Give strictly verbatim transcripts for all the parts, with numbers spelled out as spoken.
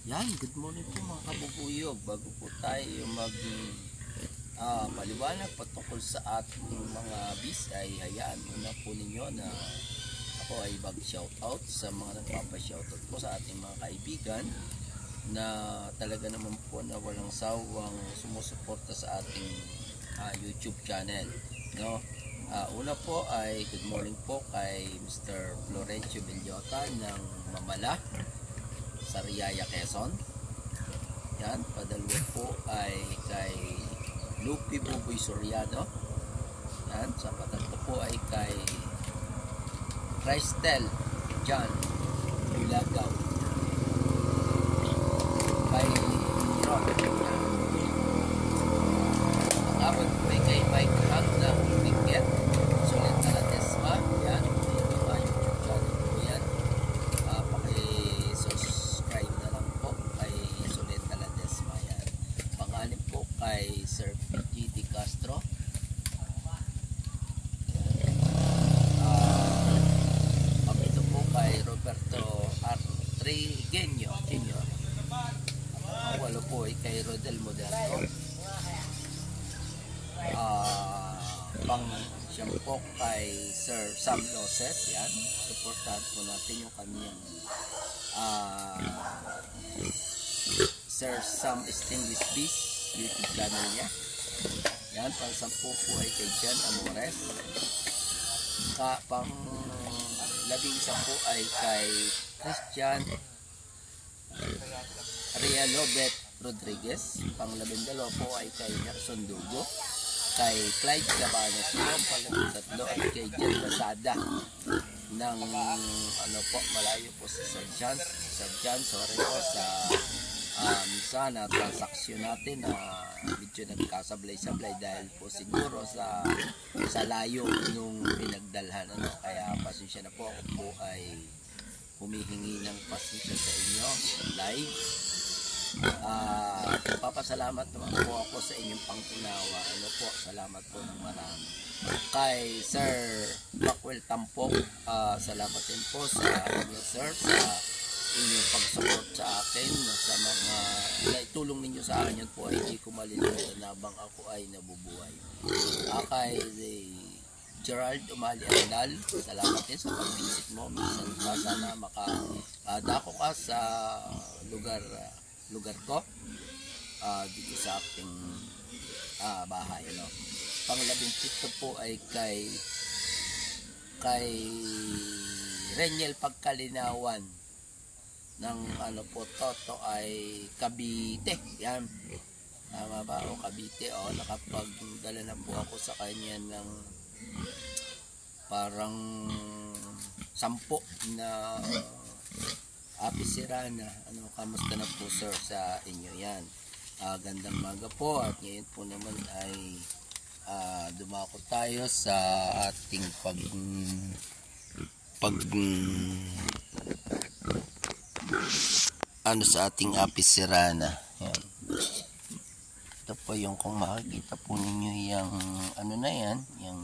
Yan, good morning po mga kabubuyog. Bago po tayo mag uh, paliwanag patungkol sa ating mga bis ay hayaan muna po ninyo na ako ay mag-shoutout sa mga nagpapa-shoutout po sa ating mga kaibigan na talaga naman po na walang sawang sumusuporta sa ating uh, YouTube channel, no? Uh, una po ay good morning po kay Mister Florencio Bellota ng Mamala, Sariaya, Quezon. Yan, padalwa po ay kay Lupi Buboy Soriano. Yan, sa patatlo po ay kay Cristel John Ilagaw, kay Ron. Ang abot po ay kay Mike Hang ng Biget Sulit Taladesma. Yan, yung mga YouTube channel po yan. Uh, paki-subscribe na lang po kay Sulit Taladesma. Yan, pangalan po kay Sir P G D Castro. Roberto R. Trigenio Junior Ang walo po ay kay Rodel Moderno. Uh, pang siyam po kay Sir Sam Loses. Yan, supportahan po natin yung kanyang uh, Sir Sam Stingless Beast YouTube channel niya. Yan, pang sampu po ay kay Jan Amores. Ka, pang labing isa po ay kay Christian Rialobet Rodriguez. Pang labing dalawa po ay kay Gerson Dugo, kay Clyde Cabanas. Pang labing tatlo ay kay Jen Basada ng ano po, malayo po sa Sir John. Sir John, sorry po sa um, sana transaksyon natin na uh, medyo nagkasablay-sablay dahil po siguro sa sa layo nung pinagdalhan, ano, kaya pasensya na po. Ako po ay humihingi ng pasensya sa inyo live. Uh, papasalamat naman po ako sa inyong pangtunawa, ano po, salamat po ng marami. Kay Sir Backwell Tampok, uh, salamat din po sa inyo sir sa inyong pag-support sa akin, sa mga naitulong ninyo sa akin. Yan po ay hindi ko malilimutan habang ako ay nabubuhay. Uh, kay Gerald Umali Arnal, salamat din sa pag-visit mo. Minsan pa sana makadako uh, ka sa lugar uh, lugar ko uh, dito sa aking uh, bahay, ano. Panglabing pito po ay kay kay Reniel Pagkalinawan ng ano po, Toto ay Cavite. Yan, tama ba o Cavite? O, nakapagdala na po ako sa kanya ng parang sampo na Apis Sirana. Ano, kamusta na po sir sa inyo? Yan, uh, gandang maga po. At ngayon po naman ay uh, dumako tayo sa ating pag pag ano sa ating Apis Sirana. Yan, ito po yung, kung makikita po ninyo yung ano na yan, yung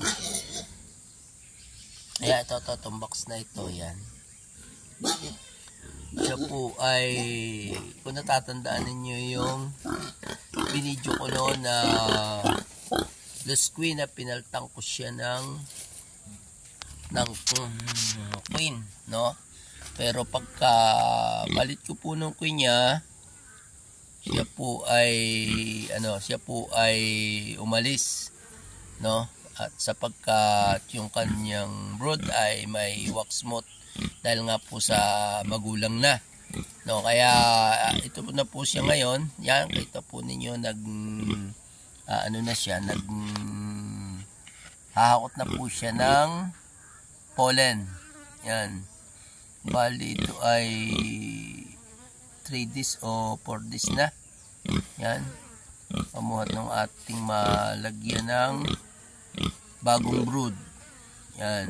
ayan, ito, ito, itong box na ito. Yan, siya po ay, kung natatandaan ninyo yung binidyo ko noon na Los Queen, na pinaltang ko siya ng ng um, queen, no? Pero pagka balit ko po nung queen niya, siya po ay ano, siya po ay umalis, no? At sapagkat yung kanyang brood ay may wax moth dahil nga po sa magulang na, no, kaya uh, ito na po siya ngayon. Yan, kita po ninyo nag uh, ano na siya, nag hahakot na po siya ng pollen. Yan, bali ito ay three days o four days na. Yan, pamuhat ng ating malagyan ng bagong brood. Yan,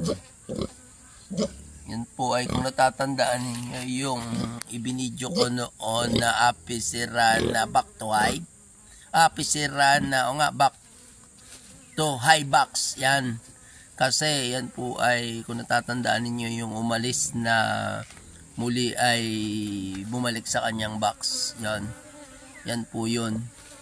yan po ay kung natatandaan niyo yung ibinidyo ko noon na Apis Sirana back to high, Apis Sirana o nga back to high box. Yan, kasi yan po ay kung natatandaan niyo yung umalis na muli ay bumalik sa kanyang box. Yan. Yan po yun.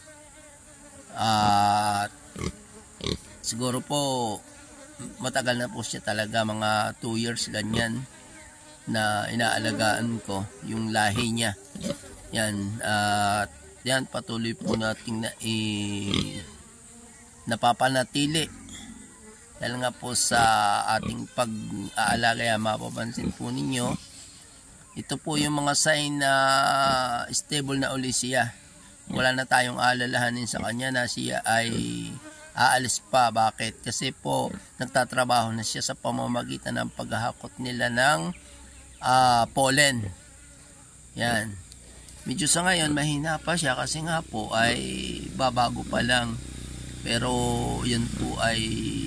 At siguro po matagal na po siya talaga, mga two years ganyan na inaalagaan ko yung lahi niya. Yan. At yan, patuloy po nating na i napapanatili dahil nga po sa ating pag-aalaga. Yan, mapapansin po ninyo, ito po yung mga sign na stable na uli siya. Wala na tayong alalahanin sa kanya na siya ay aalis pa. Bakit? Kasi po nagtatrabaho na siya sa pamamagitan ng paghahakot nila ng uh, pollen. Yan. Medyo sa ngayon mahina pa siya kasi nga po ay babago pa lang. Pero yun po ay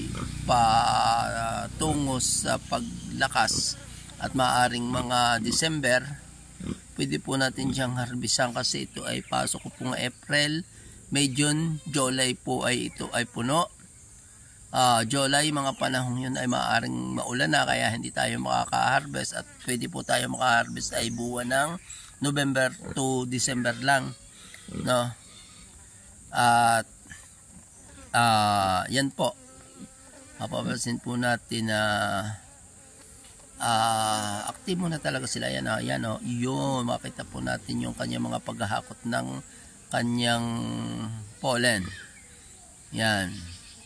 patungo sa paglakas at maaring mga December pwede po natin siyang harbisan kasi ito ay pasok ko po nga April, May, June, July po ay ito ay puno. Uh, July, mga panahon yun ay maaring maulan na kaya hindi tayo makaka-harvest, at pwede po tayo maka-harvest ay buwan ng November to December lang, no? At uh, yan po, mapapansin po natin na uh, aktibo na talaga sila. Yan, uh, yan oh, yun, makita po natin yung kanyang mga paghahakot ng kanyang pollen. Yan.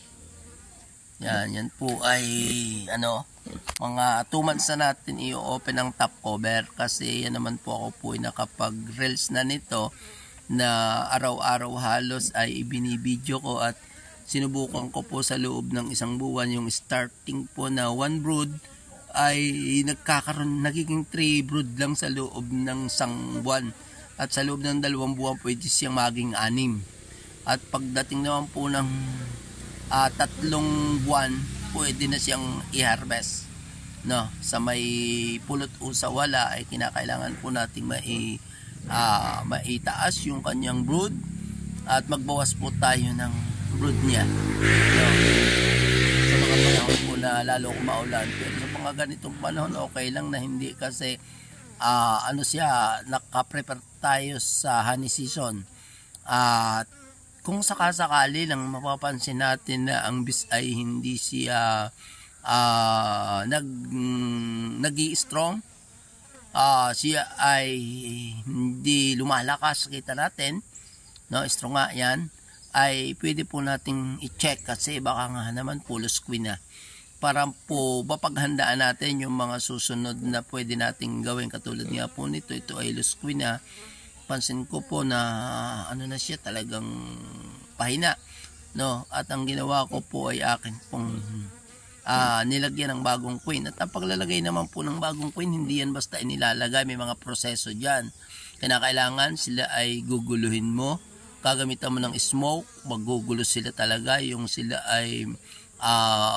Yan, yan po ay ano, mga two months na natin i-open ang top cover kasi yan naman po ako po ay nakapag-reels na nito na araw-araw halos ay ibinibideo ko, at sinubukan ko po sa loob ng isang buwan yung starting po na one brood ay nagkakaroon, nagiging three brood lang sa loob ng isang buwan, at sa loob ng dalawang buwan pwede siyang maging anim, at pagdating naman po ng uh, tatlong buwan pwede na siyang i-harvest, no? Sa may pulot o sa wala ay kinakailangan po nating mai uh, maitaas yung kanyang brood at magbawas po tayo ng brood niya, no? Sa mga panahon po na lalo kung maulan, pero sa mga ganitong panahon okay lang na hindi, kasi uh, ano siya, nakaprepare tayo sa honey season. At uh, kung sakasakali lang mapapansin natin na ang bis ay hindi siya uh, nag mm, nag-i-strong, uh, siya ay hindi lumalakas, kita natin, no, strong nga yan, ay pwede po nating i-check kasi baka nga naman po loose queen na, para po mapaghandaan natin yung mga susunod na pwede nating gawin. Katulad nga po nito, ito ay loose queen na, pansin ko po na ano na siya, talagang pahina, no? At ang ginawa ko po ay akin pong uh, nilagyan ng bagong queen. At ang paglalagay naman po ng bagong queen, hindi yan basta inilalagay, may mga proseso dyan. Kailangan sila ay guguluhin mo, gagamitan mo ng smoke, magugulo sila talaga, yung sila ay uh,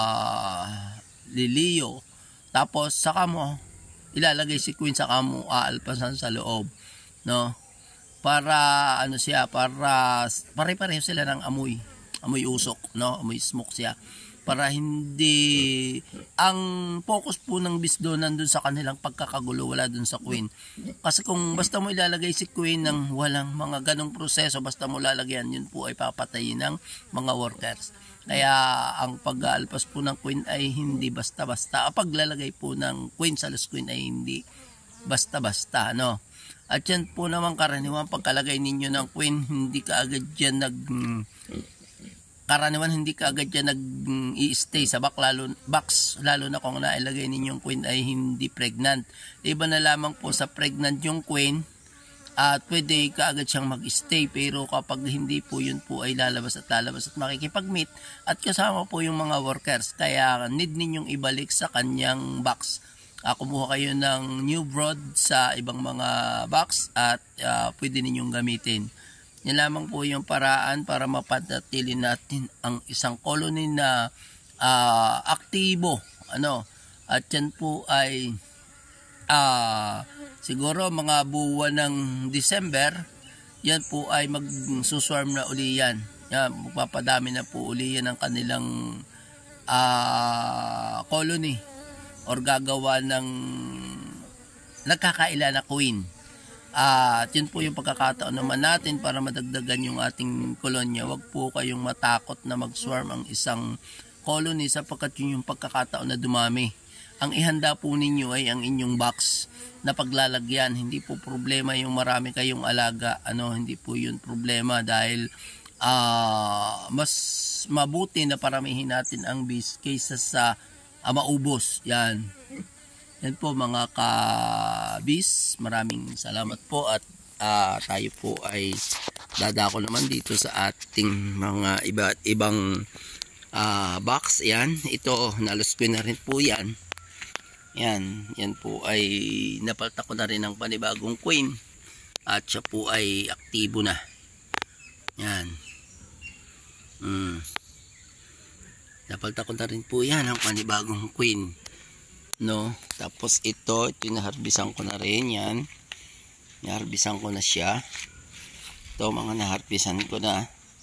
maliliyo, tapos saka mo ilalagay si queen, saka mo aalpasan sa loob, no? Para ano siya, para pare-pareho sila ng amoy, amoy usok, no? Amoy smoke siya, para hindi ang focus po ng bisdo nandun sa kanilang pagkakagulo, wala dun sa queen. Kasi kung basta mo ilalagay si queen ng walang mga ganong proseso, basta mo lalagyan, yun po ay papatayin ng mga workers. Kaya ang pag-aalpas po ng queen ay hindi basta-basta. Ang paglalagay po ng queen sa loose queen ay hindi basta-basta, no? At yan po naman karaniwan, pagkalagay ninyo ng queen, hindi ka agad dyan nag karaniwan hindi ka agad dyan nag-i-stay sa box, lalo, box, lalo na kung nailagay ninyong queen ay hindi pregnant. Iba na lamang po sa pregnant yung queen, at pwede ka agad siyang mag-stay, pero kapag hindi po, yun po ay lalabas at lalabas at makikipag-meet at kasama po yung mga workers, kaya need ninyong ibalik sa kanyang box. Uh, kumuha kayo ng new brood sa ibang mga box at uh, pwede ninyong gamitin. Yan lamang po yung paraan para mapanatili natin ang isang colony na uh, aktibo, ano? At yan po ay uh, siguro mga buwan ng December, yan po ay magsuswarm na uli yan. Yan, magpapadami na po uli yan ang kanilang uh, colony, or gagawa ng nagkakaila na queen. At yun po yung pagkakataon naman natin para madagdagan yung ating kolonya. Huwag po kayong matakot na mag-swarm ang isang colony sapagkat yun yung pagkakataon na dumami. Ang ihanda po ninyo ay ang inyong box na paglalagyan. Hindi po problema yung marami kayong alaga. Ano, hindi po yun problema dahil uh, mas mabuti na paramihin natin ang bees kaysa sa uh, maubos. Yan. Yan po mga ka-bees. Maraming salamat po at uh, tayo po ay dadako naman dito sa ating mga iba't ibang uh, box. Yan. Ito, nalos ko na rin po yan. Yan, yan po ay napalta ko na rin ng panibagong queen at siya po ay aktibo na. Yan. Mm. Napalta ko na rin po yan ang panibagong queen. No, tapos ito, ito naharbisan ko na rin yan. Naharbisan ko na siya. Ito mga naharbisan ko na.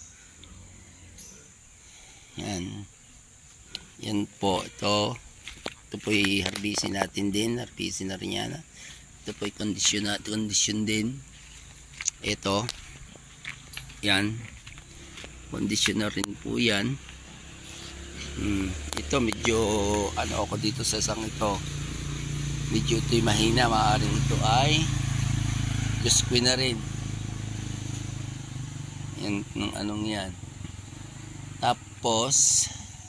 Yan. Yan po, ito. Ito po i-harbisin natin din. Harbisin na rin yan. Ito po i-condition na, condition din. Ito. Yan. Condition na rin po yan. Hmm. Ito medyo ano ako dito sa isang ito. Medyo ito'y mahina. Maaaring ito ay just queen na rin. Yan ng anong yan. Tapos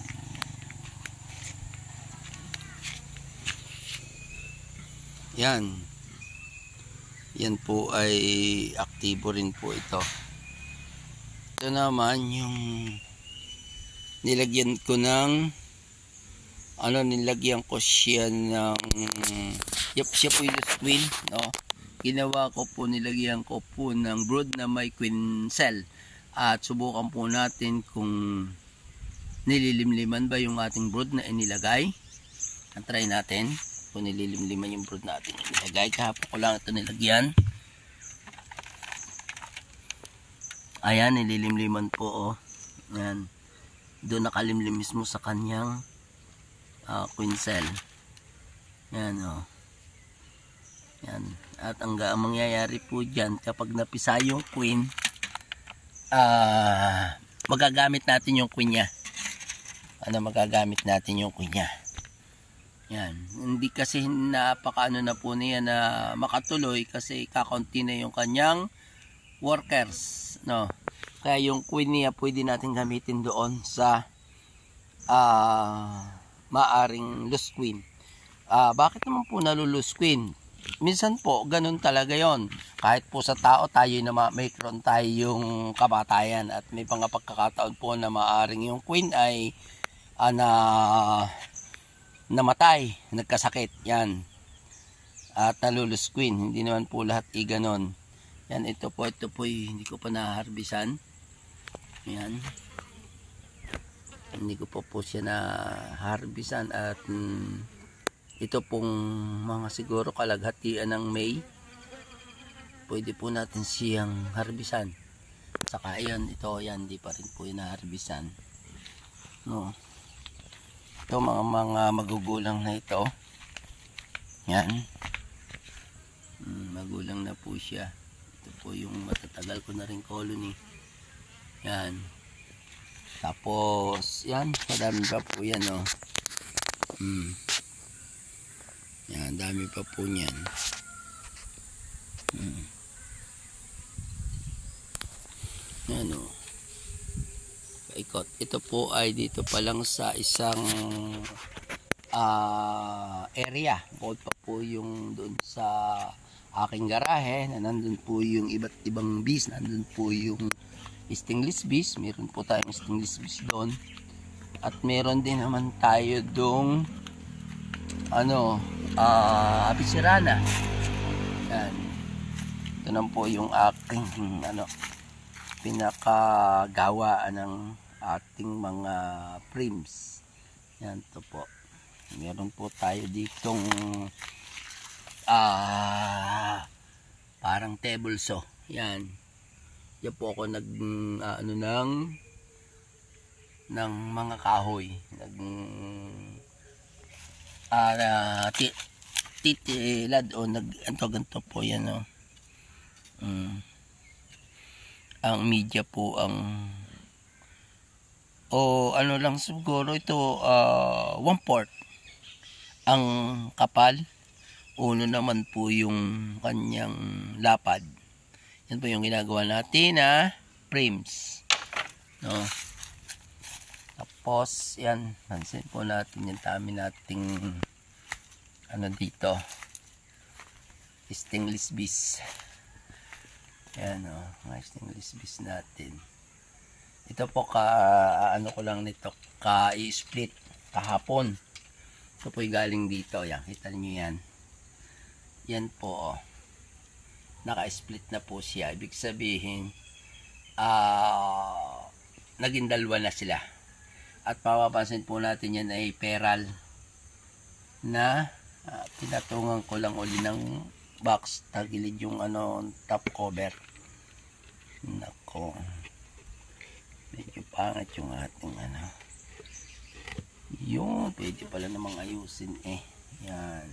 yan. Yan po ay aktibo rin po ito. Ito naman yung nilagyan ko ng ano, nilagyan ko siya ng yep, siya po yung queen, no? Ginawa ko po, nilagyan ko po ng brood na may queen cell at subukan po natin kung nililimliman ba yung ating brood na inilagay. At try natin kung nililimliman yung brood natin inilagay. Kahapon ko lang ito nilagyan. Ayan, nililimliman po, oh. Ayan. Doon nakalimlim mismo sa kanyang uh, queen cell. Yan, o. Oh. Yan. At ang, ang mangyayari po dyan, kapag napisa yung queen, uh, magagamit natin yung queen niya. Ano, magagamit natin yung queen niya. Yan. Hindi kasi napakaano na po niya na makatuloy kasi kakaunti na yung kanyang workers, no? Kaya yung queen niya pwede natin gamitin doon sa uh, maaring loose queen. Uh, bakit naman po nalulose queen? Minsan po ganun talaga yon. Kahit po sa tao tayo na mayroon tayong kamatayan at may mga pagkakataon po na maaring yung queen ay uh, na namatay, nagkasakit. Yan. At nalulose queen. Hindi naman po lahat i ganon. Yan, ito po, ito po hindi ko pa naharbisan. Yan. Hindi ko po po siya na harbisan at mm, ito pong mga siguro kalaghatian ng May. Pwede po natin siyang harbisan. Saka ayan, ito, yan, di pa rin po yung naharbisan. No. Ito mga mga magugulang na ito. Yan. Mm, magulang na po siya. Ito po yung matatagal ko na rin colony. Yan. Tapos, yan. Madami pa po yan, oh. Hmm. Yan, dami pa po niyan. Hmm. Yan, oh. Paikot. Ito po ay dito pa lang sa isang uh, area. Bukod pa po yung doon sa aking garahe na nandun po yung iba't ibang bees. Nandun po yung stingless bees, meron po tayong stingless bees doon at meron din naman tayo dong ano, uh, apisirana. Yan, ito naman po yung aking ano, pinakagawa ng ating mga frames. Yan, ito po, meron po tayo ditong ah, parang table saw. Yan. Yan po ako nag uh, ano ng ng mga kahoy. Nag uh, nagtitilad o nag anto ganto po yan oh. Mm. Ang media po ang o ano lang siguro ito uh, one fourth ang kapal, uno naman po yung kanyang lapad. Yan po yung ginagawa natin na frames, no? Tapos yan, pansin po natin yung dami nating ano dito, stainless bis. Yan o, oh, mga stainless bis natin. Ito po ka ano ko lang nito, ka i-split kahapon. Ito po galing dito, yan, kita niyo yan. Yan po, oh. Naka-split na po siya. Ibig sabihin, uh, naging dalawa na sila. At mapapansin po natin yan ay peral na uh, pinatungan ko lang uli ng box. Tagilid yung ano, top cover. Nako. Medyo pangit yung ating ano. Yun, pwede pala namang ayusin eh. Yan.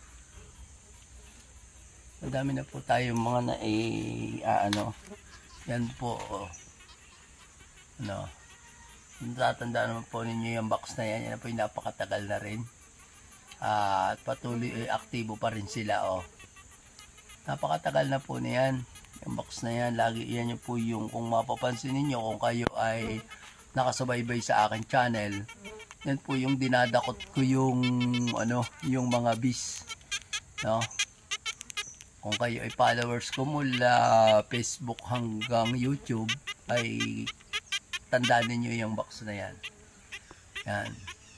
Madami na po tayo mga na eh, ah, ano. Yan po. Oh. Ano. Tatandaan naman po ninyo yung box na yan. Yan po yung napakatagal na rin. Ah, at patuloy eh, aktibo pa rin sila. Oh. Napakatagal na po niyan. Yung box na yan. Lagi yan yung po yung kung mapapansin ninyo kung kayo ay nakasubaybay sa akin channel. Yan po yung dinadakot ko yung ano, yung mga bis, no? Kung kayo ay followers ko mula Facebook hanggang YouTube, ay tandaan niyo yung box na yan. Yan.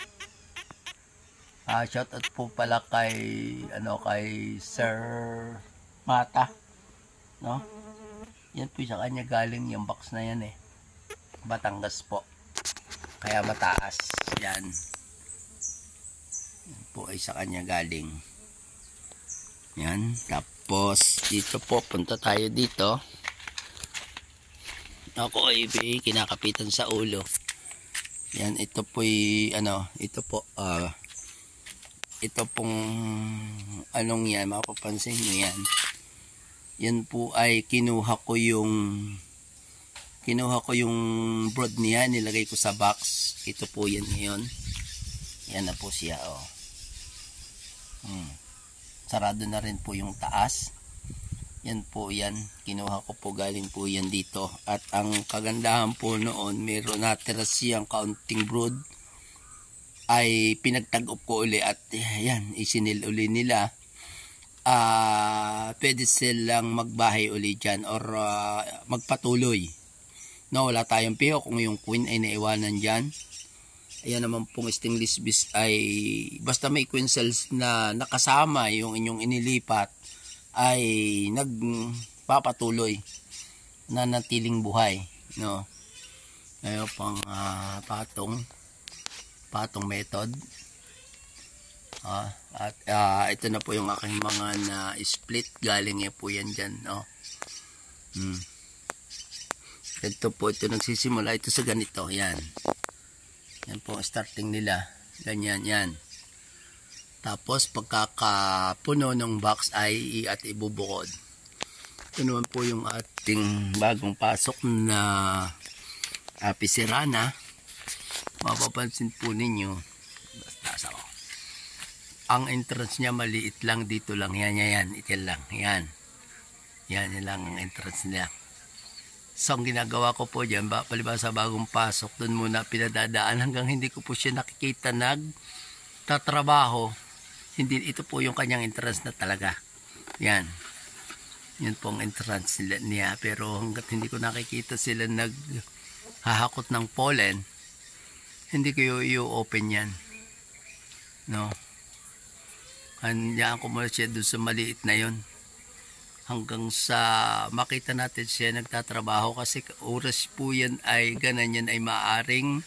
Ah, shout out po pala kay ano, kay Sir Mata, no? Yan po sa kanya galing yung box na yan eh. Batangas po. Kaya mataas yan. Yan po ay sa kanya galing. Yan. Tapos dito po, punta tayo dito. Ako ay kinakapitan sa ulo. Yan, ito po ay ano, ito po uh, ito pong anong yan, mapapansin nyo yan. Yan po ay kinuha ko yung Kinuha ko yung broad niya, nilagay ko sa box. Ito po yan ngayon. Yan na po siya, oh. Hmm. Sarado na rin po yung taas. Yan po yan. Kinuha ko po, galing po yan dito. At ang kagandahan po noon, meron natira siyang kaunting brood. Ay pinagtag-up ko uli at yan, isinil uli nila. Uh, pwede silang magbahay uli dyan or uh, magpatuloy. No, wala tayong piho kung yung queen ay naiwanan dyan. Ayan naman pong stainless bis ay basta may queen cells na nakasama yung inyong inilipat ay nagpapatuloy na natiling buhay, no? Ngayon pang uh, patong patong method. Ah, at uh, ito na po yung aking mga na split, galing eh po yan dyan, no? Hmm. Ito po, ito nagsisimula ito sa ganito, yan. Yan po ang starting nila. Ganyan, yan. Tapos pagkakapuno ng box ay at ibubukod. Ito naman po yung ating bagong pasok na uh, pisirana. Mapapansin po ninyo, basta sa ang entrance niya maliit lang dito lang. Yan, yan, yan. Ito lang, yan. Yan, yan lang ang entrance niya. So, ang ginagawa ko po dyan, palibasa bagong pasok, doon muna pinadadaan hanggang hindi ko po siya nakikita nagtatrabaho. Hindi, ito po yung kanyang entrance na talaga. Yan. Yan po ang entrance niya. Pero hanggat hindi ko nakikita sila naghahakot ng pollen, hindi ko i-open yan. No? Handaan ko muna siya doon sa maliit na yon. Hanggang sa makita natin siya nagtatrabaho kasi oras po yan ay ganan yan ay maaring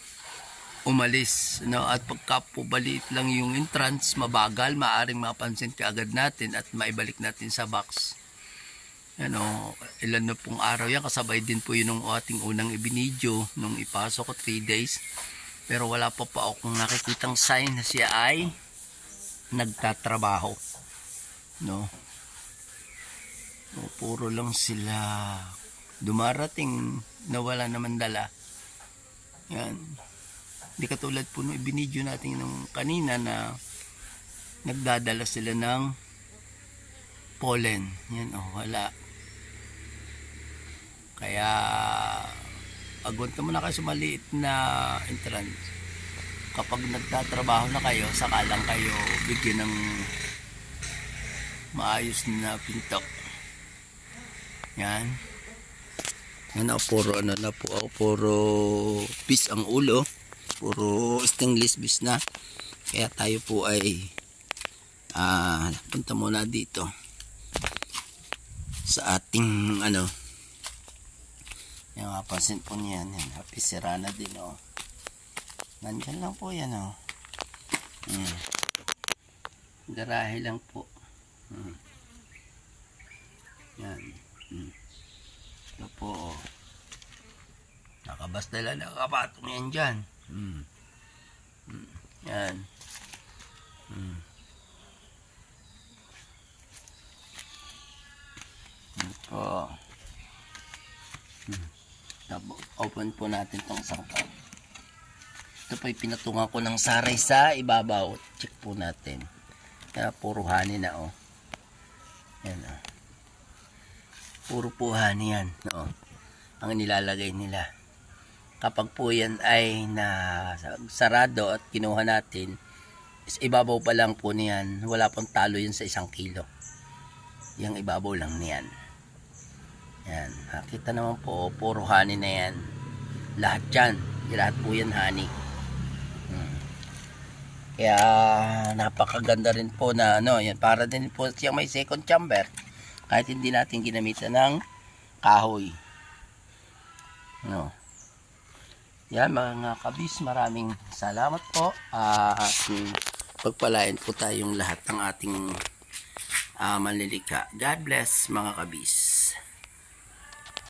umalis, no? At pagka po baliit lang yung entrance, mabagal, maaring mapansin kaagad natin at maibalik natin sa box. Ano, ilan na pong araw yan, kasabay din po yun ng ating unang ibinidyo nung ipasok ko three days, pero wala pa pa akong nakikitang sign na siya ay nagtatrabaho, no? O, puro lang sila dumarating na wala naman dala. Yan. Hindi katulad po nung ibinidyo natin nung kanina na nagdadala sila ng pollen. Yan, oh, wala. Kaya pagpunta mo na kayo sa maliit na entrance. Kapag nagtatrabaho na kayo, saka lang kayo bigyan ng maayos na pinto. Yan. Yan, oh, puro ano na po, oh, puro piece ang ulo. Puro stainless bis na. Kaya tayo po ay ah, punta muna dito sa ating ano. Yung mapapansin po niyan, yan, happy sirana din, oh. Nandyan lang po yan, oh. Hmm. Garahe lang po. Hmm. Yan. Hmm. Ito po, oh. Nakabas dala, nakapatong yan dyan. Hmm. Hmm. Yan. Hmm. Ito. Hmm. Open po natin tong sangkap. Ito po, pinatungan ko ng saray sa ibabaw. Check po natin. Kaya puro honey na, oh. Yan, oh. Puro po honey yan, oh. Ang nilalagay nila. Kapag po yan ay na sarado at kinuha natin, is ibabaw pa lang po niyan. Wala pong talo yan sa isang kilo. Yung ibabaw lang niyan. Yan, nakita naman po, puro honey na yan. Lahat yan, lahat po yan honey. Hmm. Kaya napakaganda rin po na ano, yan, para din po siyang may second chamber. Kahit hindi natin ginamitan ng kahoy. No. Yan mga kabis, maraming salamat po. Uh, at pagpalain po tayong lahat ng ating uh, manlilika. God bless mga kabis.